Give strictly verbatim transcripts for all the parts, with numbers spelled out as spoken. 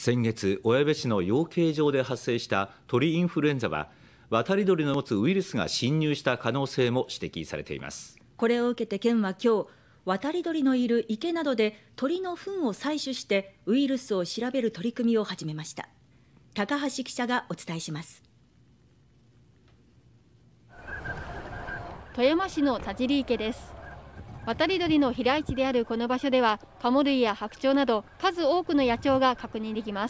先月、小矢部市の養鶏場で発生した鳥インフルエンザは、渡り鳥の持つウイルスが侵入した可能性も指摘されています。 これを受けて県は今日、渡り鳥のいる池などで鳥の糞を採取してウイルスを調べる取り組みを始めました。高橋記者がお伝えします。 富山市の田尻池です。渡り鳥の飛来地であるこの場所では、カモ類や白鳥など数多くの野鳥が確認できます。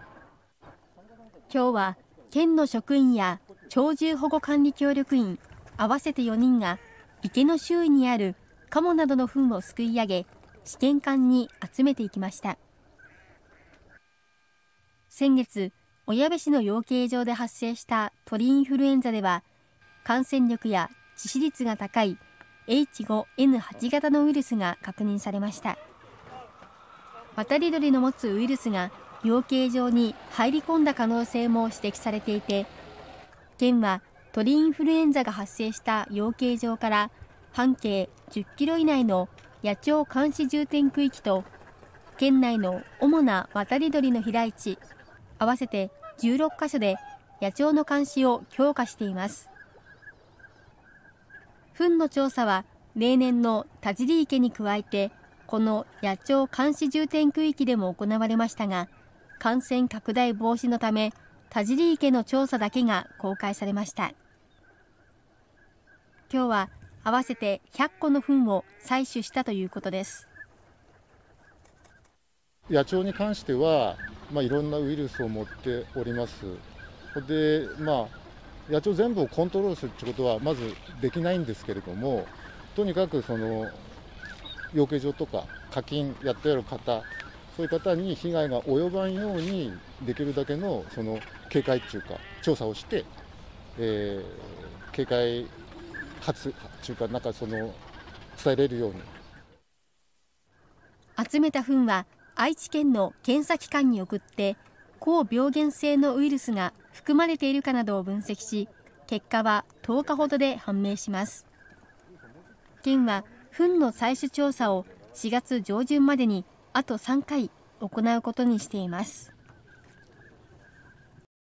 今日は県の職員や鳥獣保護管理協力員合わせてよにんが池の周囲にあるカモなどの糞をすくい上げ、試験管に集めていきました。先月、小矢部市の養鶏場で発生した鳥インフルエンザでは、感染力や致死率が高いエイチファイブエヌはち 型のウイルスが確認されました。渡り鳥の持つウイルスが養鶏場に入り込んだ可能性も指摘されていて、県は鳥インフルエンザが発生した養鶏場から半径じゅっキロ以内の野鳥監視重点区域と、県内の主な渡り鳥の飛来地合わせてじゅうろっかしょで野鳥の監視を強化しています。糞の調査は例年の田尻池に加えて、この野鳥監視重点区域でも行われましたが、感染拡大防止のため田尻池の調査だけが公開されました。今日は合わせてひゃっこの糞を採取したということです。 野鳥に関しては、まあ、いろんなウイルスを持っております。で、まあ、野鳥全部をコントロールするということはまずできないんですけれども、とにかくその養鶏場とか課金やっている方、そういう方に被害が及ばんようにできるだけのその警戒というか調査をして、えー、警戒発というかなんかその伝えれるように。 集めた糞は愛知県の検査機関に送って、高病原性のウイルスが含まれているかなどを分析し、結果はとおかほどで判明します。県は糞の採取調査をしがつ上旬までにあとさんかい行うことにしています。